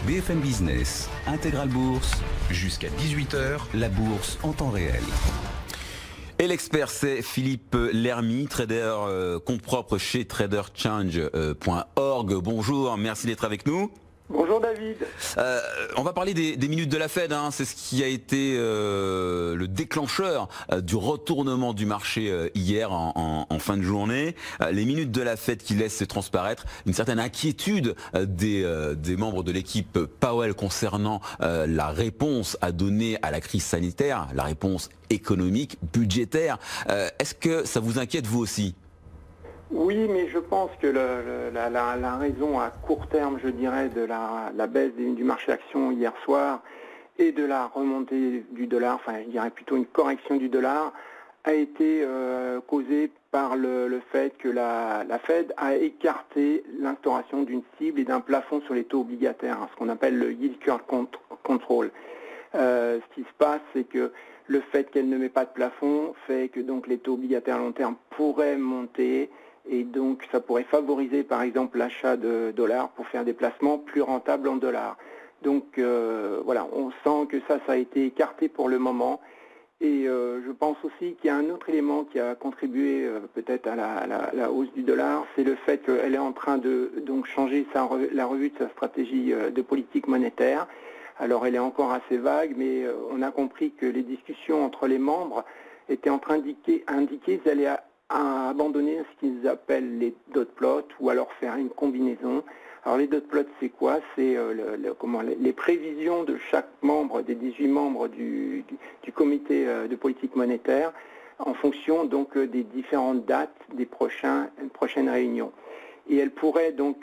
BFM Business, Intégral Bourse, jusqu'à 18 h, la bourse en temps réel. Et l'expert, c'est Philippe Lermy, trader compte propre chez traderchange.org. Bonjour, merci d'être avec nous. Bonjour David. On va parler des minutes de la Fed, hein. C'est ce qui a été le déclencheur du retournement du marché hier en fin de journée. Les minutes de la Fed qui laissent transparaître une certaine inquiétude des membres de l'équipe Powell concernant la réponse à donner à la crise sanitaire, la réponse économique, budgétaire. Est-ce que ça vous inquiète vous aussi ? Oui, mais je pense que la raison à court terme, je dirais, de la baisse du marché action hier soir et de la remontée du dollar, enfin je dirais plutôt une correction du dollar, a été causée par le fait que la Fed a écarté l'instauration d'une cible et d'un plafond sur les taux obligataires, hein, ce qu'on appelle le yield curve control. Ce qui se passe, c'est que le fait qu'elle ne met pas de plafond fait que donc les taux obligataires à long terme pourraient monter. Et donc, ça pourrait favoriser, par exemple, l'achat de dollars pour faire des placements plus rentables en dollars. Donc, voilà, on sent que ça a été écarté pour le moment. Et je pense aussi qu'il y a un autre élément qui a contribué peut-être à la hausse du dollar, c'est le fait qu'elle est en train de donc changer la revue de sa stratégie de politique monétaire. Alors, elle est encore assez vague, mais on a compris que les discussions entre les membres étaient en train d'indiquer qu'ils allaient à abandonner ce qu'ils appellent les dot plots ou alors faire une combinaison. Alors les dot plots, c'est quoi? C'est les prévisions de chaque membre, des 18 membres du comité de politique monétaire en fonction donc des différentes dates des prochaines réunions. Et elle pourrait donc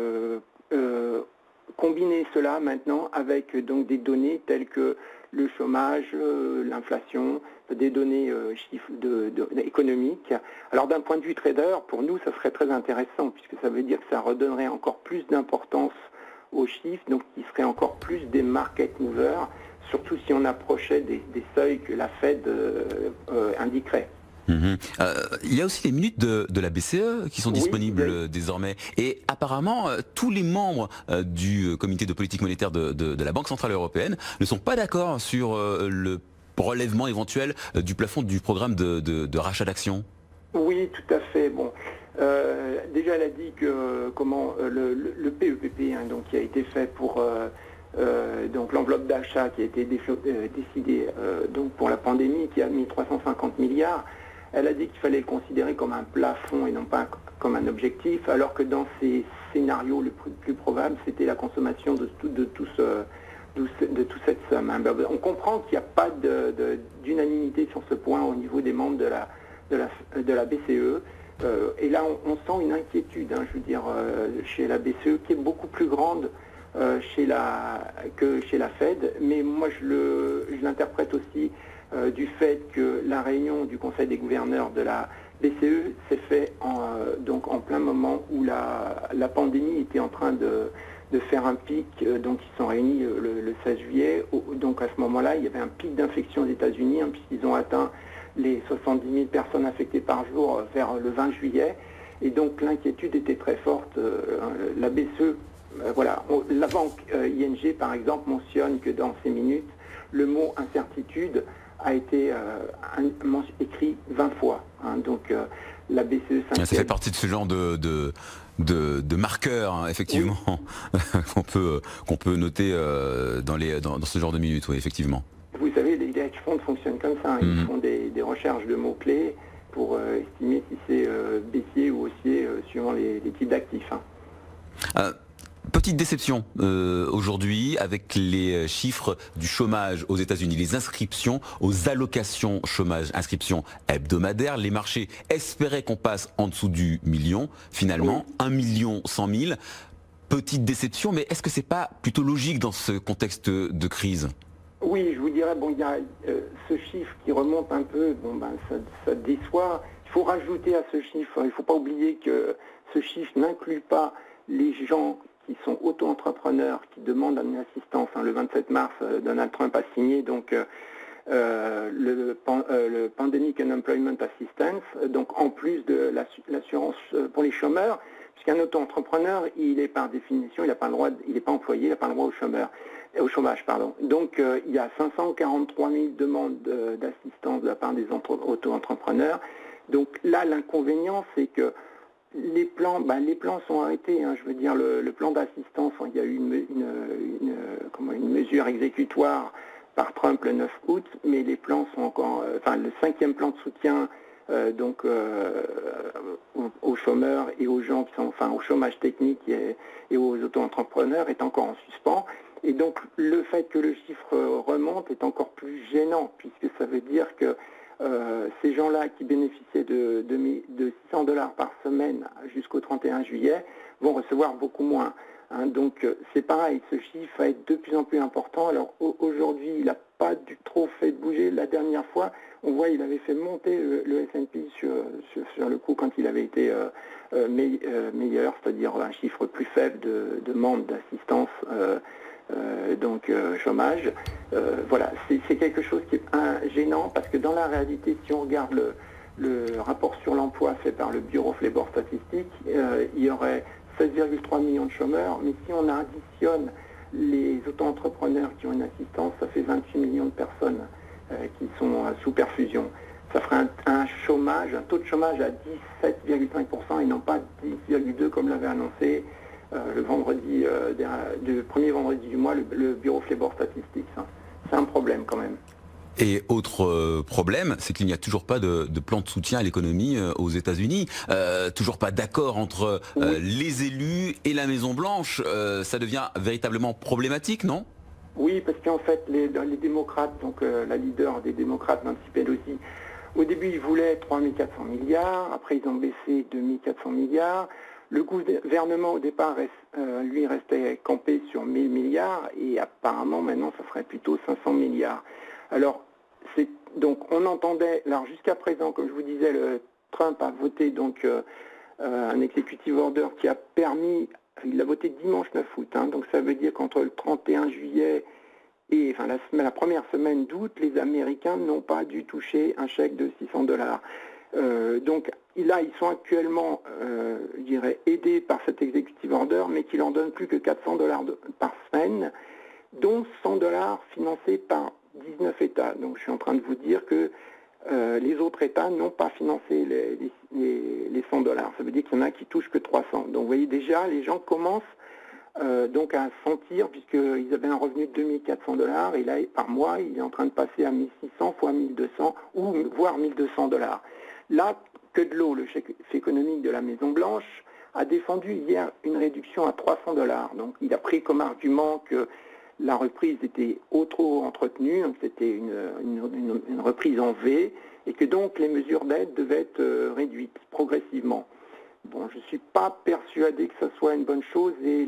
combiner cela maintenant avec donc des données telles que le chômage, l'inflation, des données chiffres économiques. Alors d'un point de vue trader, pour nous, ça serait très intéressant puisque ça veut dire que ça redonnerait encore plus d'importance aux chiffres, donc qui seraient encore plus des market movers, surtout si on approchait des seuils que la Fed indiquerait. Il y a aussi les minutes de la BCE qui sont disponibles désormais. Et apparemment, tous les membres du comité de politique monétaire de la Banque Centrale Européenne ne sont pas d'accord sur le relèvement éventuel du plafond du programme de rachat d'actions. Oui, tout à fait. Bon, déjà, elle a dit que le PEPP, hein, donc, qui a été fait pour donc l'enveloppe d'achat qui a été décidée donc pour la pandémie, qui a mis 350 milliards. Elle a dit qu'il fallait le considérer comme un plafond et non pas comme un objectif, alors que dans ces scénarios, le plus probable, c'était la consommation de toute cette somme. On comprend qu'il n'y a pas d'unanimité sur ce point au niveau des membres de la BCE. Et là, on sent une inquiétude, hein, je veux dire, chez la BCE, qui est beaucoup plus grande que chez la Fed. Mais moi, je l'interprète aussi du fait que la réunion du Conseil des gouverneurs de la BCE s'est fait donc en plein moment où la pandémie était en train de faire un pic. Donc ils sont réunis le 16 juillet. Donc à ce moment-là, il y avait un pic d'infection aux États-Unis, hein, puisqu'ils ont atteint les 70 000 personnes infectées par jour vers le 20 juillet. Et donc l'inquiétude était très forte. La BCE, voilà, la banque ING par exemple mentionne que dans ces minutes, le mot incertitude a été écrit 20 fois. Hein, donc la BCE s'inquiète. Ça fait partie de ce genre de marqueurs, hein, effectivement, oui. qu'on peut noter dans ce genre de minutes, oui, effectivement. Vous savez, les hedge funds fonctionnent comme ça. Hein. Ils font des recherches de mots-clés pour estimer si c'est baissier ou haussier suivant les types d'actifs. Hein. Petite déception aujourd'hui avec les chiffres du chômage aux États-Unis, les inscriptions aux allocations chômage, inscriptions hebdomadaires. Les marchés espéraient qu'on passe en dessous du million. Finalement, 1 100 000. Petite déception, mais est-ce que c'est pas plutôt logique dans ce contexte de crise ? Oui, je vous dirais, bon, il y a ce chiffre qui remonte un peu, bon, ben, ça déçoit. Il faut rajouter à ce chiffre, il ne faut pas oublier que ce chiffre n'inclut pas les gens qui sont auto-entrepreneurs, qui demandent une assistance. Hein. Le 27 mars, Donald Trump a signé donc le Pandemic Unemployment Assistance, donc en plus de l'assurance pour les chômeurs, Puisqu'un auto-entrepreneur, il est par définition, il n'a pas le droit, il n'est pas employé, il n'a pas le droit au chômage, pardon. Donc il y a 543 000 demandes d'assistance de la part des auto-entrepreneurs. Donc là, l'inconvénient, c'est que les plans sont arrêtés. Hein. Je veux dire, le plan d'assistance, il y a eu une mesure exécutoire par Trump le 9 août, mais les plans sont encore, le 5e plan de soutien aux chômeurs et aux gens qui sont, au chômage technique et aux auto-entrepreneurs est encore en suspens. Et donc le fait que le chiffre remonte est encore plus gênant, puisque ça veut dire que ces gens-là qui bénéficiaient de $600 par semaine jusqu'au 31 juillet vont recevoir beaucoup moins. Hein. Donc c'est pareil, ce chiffre va être de plus en plus important. Alors aujourd'hui, il n'a pas du trop fait bouger. La dernière fois, on voit il avait fait monter le S&P sur le coup quand il avait été meilleur, c'est-à-dire un chiffre plus faible de demandes d'assistance. Chômage, voilà, c'est quelque chose qui est gênant parce que dans la réalité, si on regarde le rapport sur l'emploi fait par le Bureau of Labor Statistics, il y aurait 16,3 millions de chômeurs, mais si on additionne les auto-entrepreneurs qui ont une assistance, ça fait 28 millions de personnes qui sont sous perfusion. Ça ferait un taux de chômage à 17,5% et non pas 10,2% comme l'avait annoncé le vendredi, le premier vendredi du mois, le Bureau of Labor Statistics. Hein. C'est un problème quand même. Et autre problème, c'est qu'il n'y a toujours pas de plan de soutien à l'économie aux États-Unis. Toujours pas d'accord entre les élus et la Maison-Blanche. Ça devient véritablement problématique, non? Oui, parce qu'en fait, les démocrates, donc la leader des démocrates, Nancy Pelosi, au début, ils voulaient 3 400 milliards. Après, ils ont baissé 2 400 milliards. Le gouvernement, au départ, lui restait campé sur 1000 milliards et apparemment, maintenant, ça serait plutôt 500 milliards. Alors, donc, on entendait, alors jusqu'à présent, comme je vous disais, Trump a voté donc un executive order qui a permis, il a voté dimanche 9 août, hein, donc ça veut dire qu'entre le 31 juillet et la première semaine d'août, les Américains n'ont pas dû toucher un chèque de $600. Donc là, ils sont actuellement, je dirais, aidés par cet executive order, mais qui leur donne plus que $400 par semaine, dont $100 financés par 19 États. Donc je suis en train de vous dire que les autres États n'ont pas financé les $100. Ça veut dire qu'il y en a qui touchent que 300. Donc vous voyez déjà, les gens commencent donc à sentir, puisqu'ils avaient un revenu de 2 400 $, et là, par mois, il est en train de passer à 1600 fois 1200, ou voire $1200. Là, que de l'eau, le chef économique de la Maison-Blanche, a défendu hier une réduction à 300 $. Donc il a pris comme argument que la reprise était trop entretenue, donc c'était une reprise en V, et que donc les mesures d'aide devaient être réduites progressivement. Bon, je ne suis pas persuadé que ce soit une bonne chose et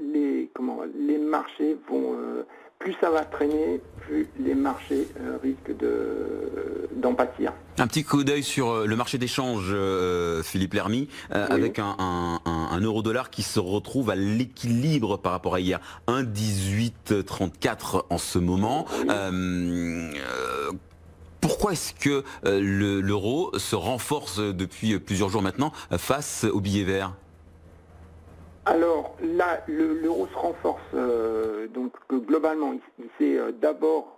les marchés vont, plus ça va traîner, plus les marchés risquent d'en pâtir. Un petit coup d'œil sur le marché d'échange, Philippe Lermy, oui. Avec un euro-dollar qui se retrouve à l'équilibre par rapport à hier, 1,1834 en ce moment. Oui. Pourquoi est-ce que l'euro se renforce depuis plusieurs jours maintenant face au billet vert? Alors là, l'euro se renforce, donc globalement, il s'est d'abord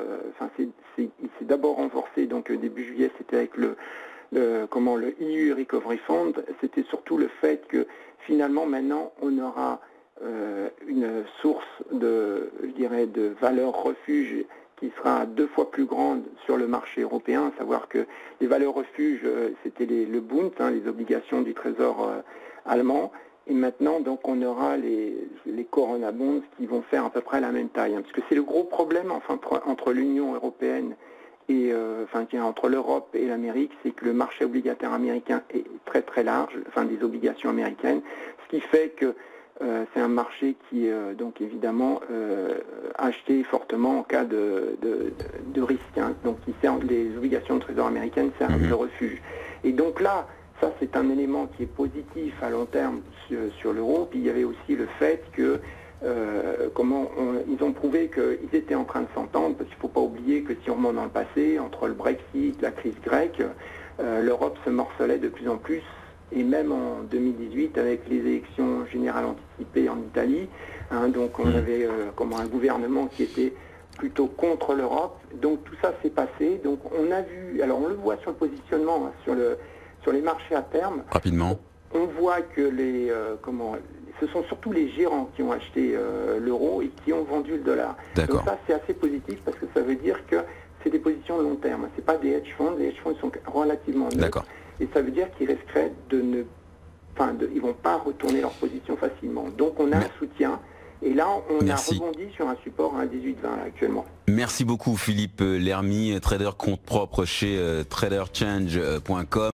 renforcé, donc début juillet, c'était avec le EU Recovery Fund. C'était surtout le fait que finalement maintenant on aura une source de valeur refuge qui sera 2 fois plus grande sur le marché européen, à savoir que les valeurs refuges, c'était le Bund, hein, les obligations du Trésor allemand, et maintenant donc on aura les Corona Bonds qui vont faire à peu près la même taille, hein, parce que c'est le gros problème entre l'Union européenne et entre l'Europe et l'Amérique, c'est que le marché obligataire américain est très très large, des obligations américaines, ce qui fait que c'est un marché qui est donc évidemment acheté fortement en cas de risque, hein, donc les obligations de trésor américaines servent de refuge. Et donc là, ça c'est un élément qui est positif à long terme sur l'euro. Puis il y avait aussi le fait que ils ont prouvé qu'ils étaient en train de s'entendre, parce qu'il ne faut pas oublier que si on remonte dans le passé, entre le Brexit, la crise grecque, l'Europe se morcelait de plus en plus et même en 2018 avec les élections générales anticipées en Italie. Donc on avait un gouvernement qui était plutôt contre l'Europe. Donc tout ça s'est passé. Donc on a vu, alors on le voit sur le positionnement, sur les marchés à terme. Rapidement. On voit que ce sont surtout les gérants qui ont acheté l'euro et qui ont vendu le dollar. Donc ça c'est assez positif parce que ça veut dire que c'est des positions de long terme. C'est pas des hedge funds. Les hedge funds sont relativement neutres. Et ça veut dire qu'ils risqueraient ils vont pas retourner leur position facilement. Donc on a un soutien. Et là, on a rebondi sur un support à 18,20 actuellement. Merci beaucoup Philippe Lermy, trader compte propre chez traderchange.com.